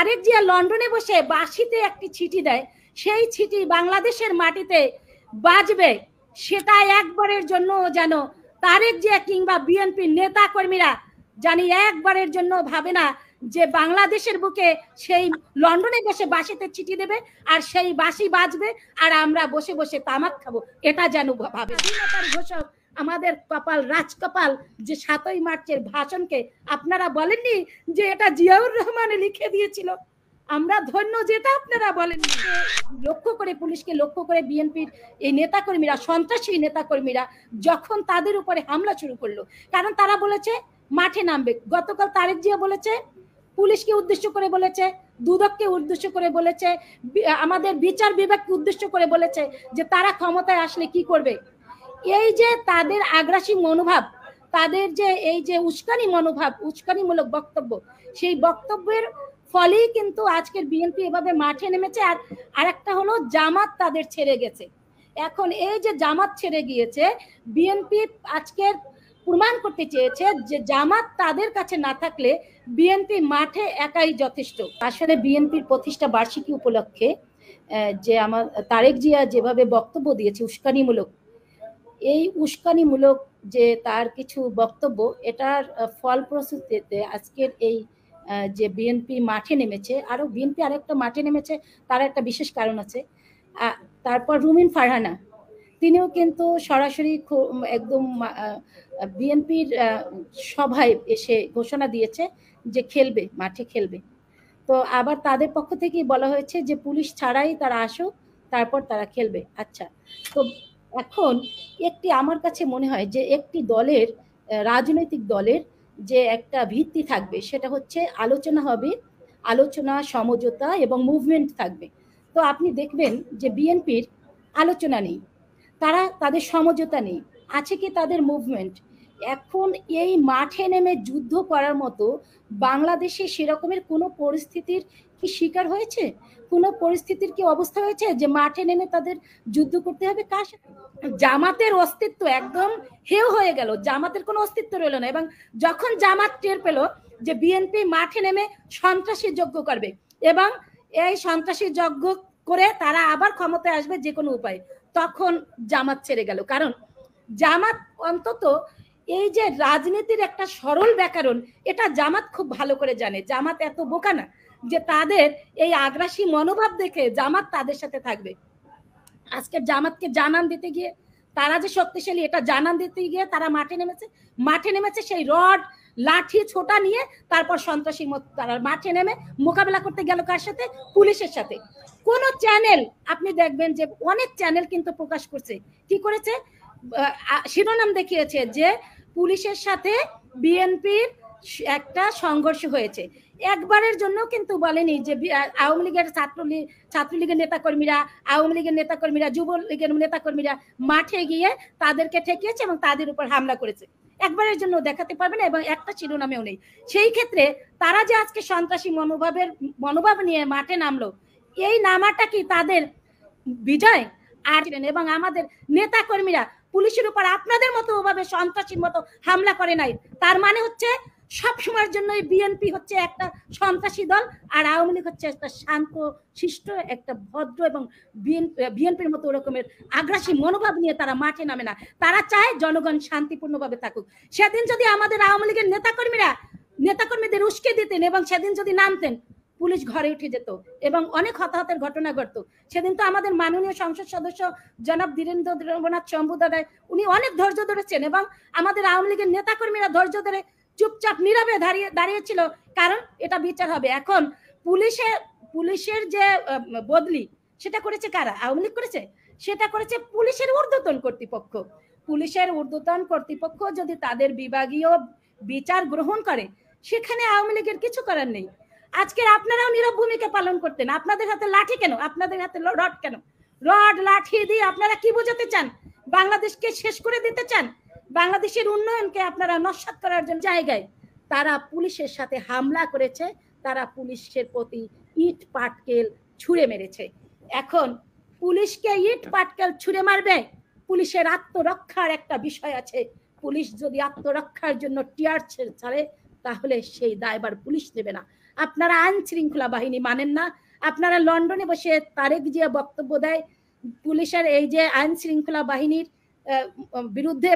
তারেক জিয়া লন্ডনে বসে বাঁশিতে একটি চিঠি দেয়, সেই চিঠি বাংলাদেশের মাটিতে বাজবে, সেটা একবারের জন্য যেন তারেক জিয়া কিংবা বিএনপির নেতা কর্মীরা জানি একবারের জন্য ভাবে না যে বাংলাদেশের বুকে সেই লন্ডনে বসে বাঁশিতে চিঠি দেবে আর সেই বাঁশি বাজবে আর আমরা বসে বসে তামাক খাবো, এটা যেন ভাবে। স্বাধীনতার ঘোষক আমাদের কপাল রাজকপাল যে ৭ই মার্চের ভাষণকে আপনারা বলেননি যে এটা জিয়াউর রহমান লিখে দিয়েছিল, আমরা ধন্য যেটা আপনারা বলেন। লক্ষ্য করে পুলিশকে লক্ষ্য করে বিএনপির এই নেতাকর্মীরা, সন্ত্রাসী নেতাকর্মীরা যখন তাদের উপরে হামলা শুরু করলো, কারণ তারা বলেছে মাঠে নামবে। গতকাল তারেক জিয়া বলেছে, পুলিশকে উদ্দেশ্য করে বলেছে, দুদককে উদ্দেশ্য করে বলেছে, আমাদের বিচার বিভাগকে উদ্দেশ্য করে বলেছে যে তারা ক্ষমতায় আসলে কি করবে। এই যে তাদের আগ্রাসী মনোভাব, তাদের যে এই যে উস্কানি মনোভাব, উস্কানিমূলক বক্তব্য, সেই বক্তব্যের ফলেই কিন্তু আজকের বিএনপি এভাবে মাঠে নেমেছে। আর আরেকটা হলো জামাত তাদের ছেড়ে গেছে। এখন এই যে জামাত ছেড়ে গিয়েছে, বিএনপি আজকের প্রমাণ করতে চেয়েছে যে জামাত তাদের কাছে না থাকলে বিএনপি মাঠে একাই যথেষ্ট। আসলে বিএনপির প্রতিষ্ঠা বার্ষিকী উপলক্ষে যে আমার তারেক জিয়া যেভাবে বক্তব্য দিয়েছে উস্কানিমূলক, এই উস্কানিমূলক যে তার কিছু বক্তব্য, এটার ফলপ্রসূতিতে আজকের এই যে বিএনপি মাঠে নেমেছে, আরো বিএনপি আরেকটা মাঠে নেমেছে, তার একটা বিশেষ কারণ আছে। তারপর রুমিন ফারহানা, তিনিও কিন্তু সরাসরি একদম বিএনপির সভায় এসে ঘোষণা দিয়েছে যে খেলবে, মাঠে খেলবে। তো আবার তাদের পক্ষ থেকেই বলা হয়েছে যে পুলিশ ছাড়াই তারা আসুক, তারপর তারা খেলবে। আচ্ছা, তো এখন একটি আমার কাছে মনে হয় যে একটি দলের, রাজনৈতিক দলের যে একটা ভিত্তি থাকবে সেটা হচ্ছে আলোচনা হবে, আলোচনা, সমঝোতা এবং মুভমেন্ট থাকবে। তো আপনি দেখবেন যে বিএনপির আলোচনা নেই, তারা তাদের সমঝোতা নেই, আছে কি তাদের মুভমেন্ট। এখন এই মাঠে নেমে যুদ্ধ করার মতো বাংলাদেশে সেরকমের কোনো পরিস্থিতির কি শিকার হয়েছে, কোনো পরিস্থিতির কি অবস্থা হয়েছে যে মাঠে নেমে তাদের যুদ্ধ করতে হবে? কার সাথে? জামাতের অস্তিত্ব একদম হেয় হয়ে গেল, জামাতের কোনো অস্তিত্ব রইল না। এবং যখন জামাত টের পেল যে বিএনপি মাঠে নেমে সন্ত্রাসী যজ্ঞ করবে এবং এই সন্ত্রাসী যজ্ঞ করে তারা আবার ক্ষমতায় আসবে যে কোনো উপায়, তখন জামাত ছেড়ে গেল। কারণ জামাত অন্তত এই যে রাজনীতির একটা সরল ব্যাকরণ, এটা জামাত খুব ভালো করে জানে। জামাত এত বোকা না যে তাদের এই আগ্রাসী মনোভাব দেখে জামাত তাদের সাথে থাকবে। আজকে জামাতকে জানান দিতে গিয়ে, তারা যে শক্তিশালী এটা জানান দিতে গিয়ে তারা মাঠে নেমেছে সেই রড লাঠি ছোটা নিয়ে। তারপর সন্ত্রাসী তারা মাঠে নেমে মোকাবেলা করতে গেল কার সাথে? পুলিশের সাথে। কোন চ্যানেল আপনি দেখবেন যে অনেক চ্যানেল কিন্তু প্রকাশ করছে, কি করেছে, শিরোনাম দেখিয়েছে যে পুলিশের সাথে বিএনপির একটা সংঘর্ষ হয়েছে। একবারের জন্য কিন্তু বলেনি যে আওয়ামী লীগের ছাত্রলীগের নেতাকর্মীরা, আওয়ামী লীগের নেতাকর্মীরা, যুবলীগের নেতাকর্মীরা মাঠে গিয়ে তাদেরকে ঠেকিয়েছে এবং তাদের উপর হামলা করেছে। একবারের জন্য দেখাতে পারবে না এবং একটা শিরোনামেও নেই। সেই ক্ষেত্রে তারা যে আজকে সন্ত্রাসী মনোভাব নিয়ে মাঠে নামলো, এই নামাটা কি তাদের বিজয়? আর এবং আমাদের নেতা কর্মীরা পুলিশের উপর আপনাদের মতো ওভাবে সন্ত্রাসীর মতো হামলা করে নাই, তার মানে হচ্ছে সব সময়ের জন্য বিএনপি হচ্ছে একটা সন্ত্রাসী দল আর আওয়ামী লীগ হচ্ছে একটা শান্ত শিষ্ট একটা ভদ্র এবং বিএনপির মতো ওরকমের আগ্রাসী মনোভাব নিয়ে তারা মাঠে নামে না। তারা চায় জনগণ শান্তিপূর্ণভাবে থাকুক। সেদিন যদি আমাদের আওয়ামী লীগের নেতাকর্মীদের উস্কে দিতেন এবং সেদিন যদি নামতেন, পুলিশ ঘরে উঠে যেত এবং অনেক হতাহতের ঘটনা ঘটতো। সেদিন তো আমাদের মাননীয় সংসদ সদস্য জনাব ধীরেন্দ্রনাথ চম্বুদাদায় উনি অনেক ধৈর্য ধরেছেন এবং আমাদের আওয়ামী লীগের নেতাকর্মীরা ধৈর্য ধরে চুপচাপ নীরবে দাঁড়িয়েছিল, কারণ এটা বিচার হবে। এখন পুলিশের যে বদলি সেটা করেছে কারা? আওয়ামী লীগ করেছে? সেটা করেছে পুলিশের ঊর্ধ্বতন কর্তৃপক্ষ। পুলিশের ঊর্ধ্বতন কর্তৃপক্ষ যদি তাদের বিভাগীয় বিচার গ্রহণ করে, সেখানে আওয়ামী লীগের কিছু করার নেই। আজকের আপনারাও নীরব ভূমিকা পালন করতেন। আপনাদের হাতে লাঠি কেন? আপনাদের হাতে রড কেন? রড লাঠি দিয়ে আপনারা কি বোঝাতে চান? বাংলাদেশকে শেষ করে দিতে চান? বাংলাদেশের উন্নয়নকে আপনারা নস্যাৎ করার জন্য জায়গায় তারা পুলিশের সাথে হামলা করেছে, তারা পুলিশের প্রতি ইট পাটকেল ছুঁড়ে মেরেছে। এখন পুলিশকে ইট পাটকেল ছুঁড়ে মারবে, পুলিশের আত্মরক্ষার একটা বিষয় আছে। পুলিশ যদি আত্মরক্ষার জন্য টিয়ার ছাড়ে তাহলে সেই দায়ভার পুলিশ নেবে না। আপনারা আইন শৃঙ্খলা বাহিনী মানেন না। আপনারা লন্ডনে বসে তারেক জিয়া বক্তব্য দেয়, পুলিশের এই যে আইন শৃঙ্খলা বাহিনীর বিরুদ্ধে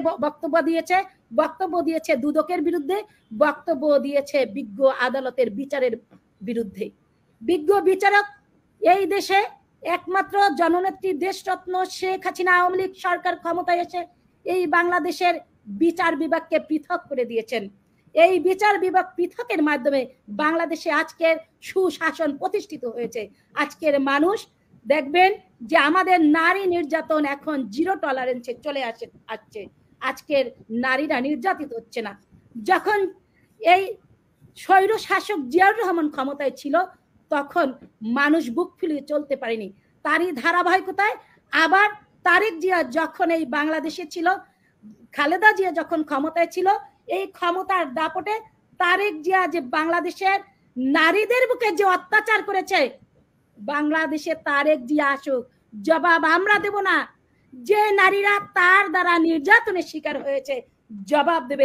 বক্তব্য দিয়েছে দুদকের বিরুদ্ধে, বক্তব্য দিয়েছে বিজ্ঞ আদালতের বিচারের বিরুদ্ধে। বিজ্ঞ বিচারক এই দেশে একমাত্র জননেত্রী দেশরত্ন শেখ হাসিনা আওয়ামী লীগ সরকার ক্ষমতায় এসে এই বাংলাদেশের বিচার বিভাগকে পৃথক করে দিয়েছেন। এই বিচার বিভাগ পৃথকের মাধ্যমে বাংলাদেশে আজকের সুশাসন প্রতিষ্ঠিত হয়েছে। আজকের মানুষ দেখবেন যে আমাদের নারী নির্যাতন এখন 0 টলারেন্সে চলে আসছে। আজকের নারীরা নির্যাতিত হচ্ছে না। যখন এই স্বৈর শাসক জিয়াউর রহমান ক্ষমতায় ছিল তখন মানুষ বুক ফুলিয়ে চলতে পারেনি। তারই ধারাবাহিকতায় আবার তারেক জিয়া যখন এই বাংলাদেশে ছিল, খালেদা জিয়া যখন ক্ষমতায় ছিল, এই ক্ষমতার দাপটে তারেক জিয়া যে বাংলাদেশের নারীদের বুকে যে অত্যাচার করেছে, বাংলাদেশে তারেক জিয়া আসুক, জবাব আমরা দেব না। যে নারীরা তার দ্বারা নির্যাতনের শিকার হয়েছে জবাব দেবে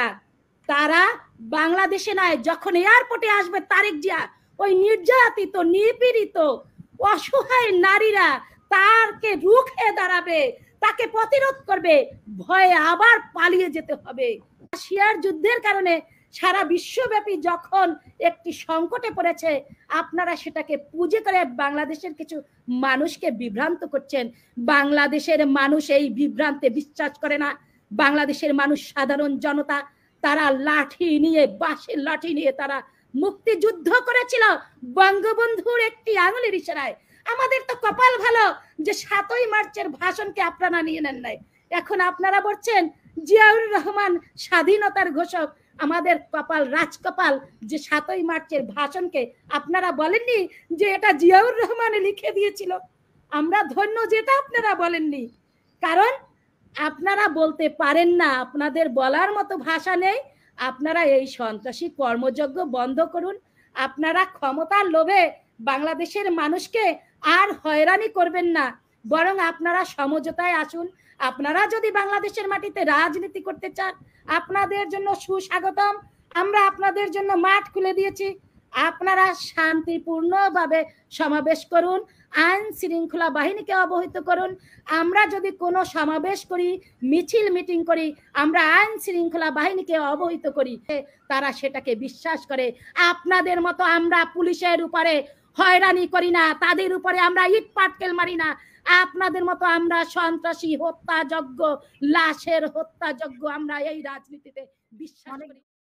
তারা বাংলাদেশে নয়, যখন এয়ারপোর্টে আসবে তারেক জিয়া, ওই নির্যাতিত নিপীড়িত অসহায় নারীরা তাকে রুখে দাঁড়াবে, তাকে প্রতিরোধ করবে, ভয়ে আবার পালিয়ে যেতে হবে। রাশিয়ার যুদ্ধের কারণে সারা বিশ্বব্যাপী যখন একটি সংকটে পড়েছে, আপনারা সেটাকে পুঁজি করে বাংলাদেশের কিছু মানুষকে বিভ্রান্ত করছেন। বাংলাদেশের মানুষ এই বিভ্রান্তে বিশ্বাস করে না। বাংলাদেশের মানুষ সাধারণ জনতা, তারা লাঠি নিয়ে, বাঁশের লাঠি নিয়ে তারা মুক্তিযুদ্ধ করেছিল বঙ্গবন্ধুর একটি আঙুলের ইশারায়। আমাদের তো কপাল ভালো যে 7ই মার্চের ভাষণকে আপনারা নিয়ে নেন নাই। এখন আপনারা বলছেন জিয়াউর রহমান স্বাধীনতার ঘোষক। আমাদের কপাল রাজকপাল যে 7ই মার্চের ভাষণকে আপনারা বলেননি যে এটা জিয়াউর রহমান লিখে দিয়েছিল। আমরা ধন্য যেটা আপনারা বলেননি, কারণ আপনারা বলতে পারেন না, আপনাদের বলার মতো ভাষা নেই। আপনারা এই সন্ত্রাসী কর্মযজ্ঞ বন্ধ করুন। আপনারা ক্ষমতার লোভে বাংলাদেশের মানুষকে আর হয়রানি করবেন না, বরং আপনারা সমঝোতায় আসুন। আপনারা যদি বাংলাদেশের মাটিতে রাজনীতি করতে চান, আপনাদের জন্য সুস্বাগতম। আমরা আপনাদের জন্য মাঠ খুলে দিয়েছি। আপনারা শান্তিপূর্ণভাবে সমাবেশ করুন, আইন শৃঙ্খলা বাহিনীকে অবহিত করুন। আমরা যদি কোনো সমাবেশ করি, মিছিল মিটিং করি, আমরা আইন শৃঙ্খলা বাহিনীকে অবহিত করি, তারা সেটাকে বিশ্বাস করে। আপনাদের মতো আমরা পুলিশের উপরে হয়রানি করি না, তাদের উপরে আমরা ইট পাটকেল মারি না। আপনাদের মতো আমরা সন্ত্রাসী হত্যাযজ্ঞ, লাশের হত্যাযজ্ঞ আমরা এই রাজনীতিতে বিশ্বাস করি।